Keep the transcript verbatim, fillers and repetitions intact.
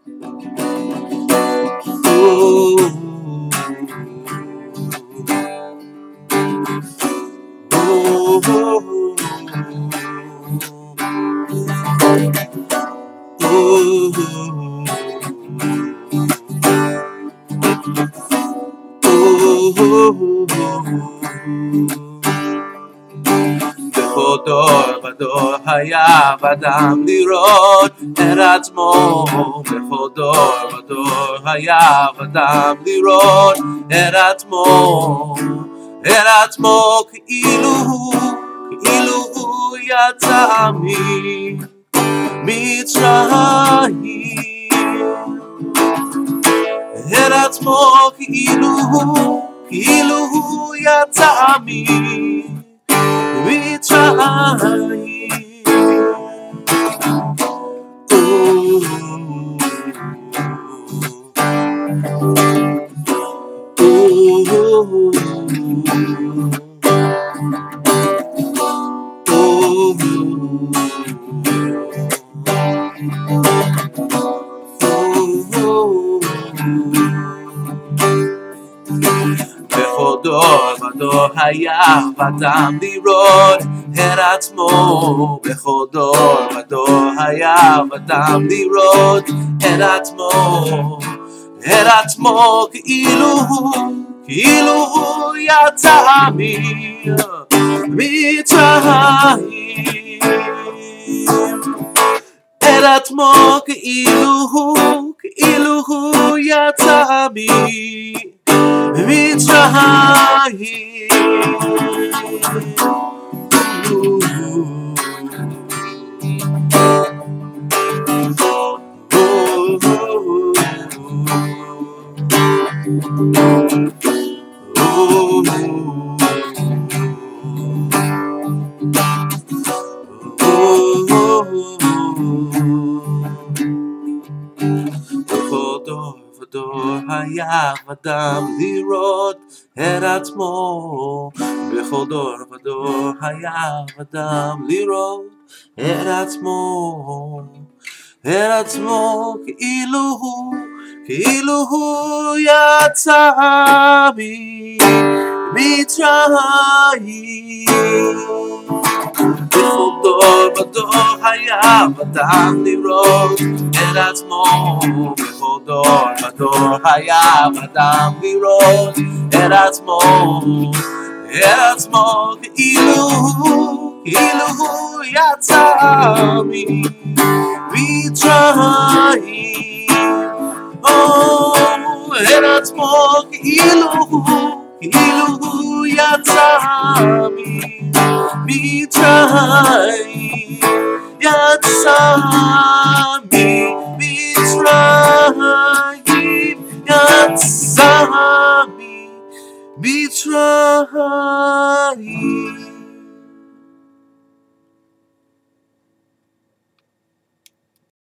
בכל דור ודור היה אדם לראות את עצמו. בכל דור ודור היה אדם לראות את עצמו, את עצמו כאילו הוא, כאילו הוא יצא ממצרים. את עצמו כאילו הוא, כאילו הוא יצא ממצרים. בכל דור ודור היה אדם לראות את עצמו. בכל דור ודור היה אדם לראות את עצמו, את עצמו כאילו הוא, כאילו הוא יצא ממצרים. את עצמו כאילו הוא, כאילו הוא יצא ממצרים. בכל דור ודור היה אדם לראות את עצמו. בכל דור ודור היה אדם לראות את עצמו, את עצמו כאילו הוא, כאילו הוא יצא ממצרים. בכל דור ודור היה אדם לראות את עצמו. בכל דור ודור היה אדם לראות את עצמו, את עצמו כאילו הוא, כאילו הוא יצא ממצרים. את עצמו כאילו הוא, כאילו הוא יצא ממצרים. יצא ממצרים, יצא ממצרים.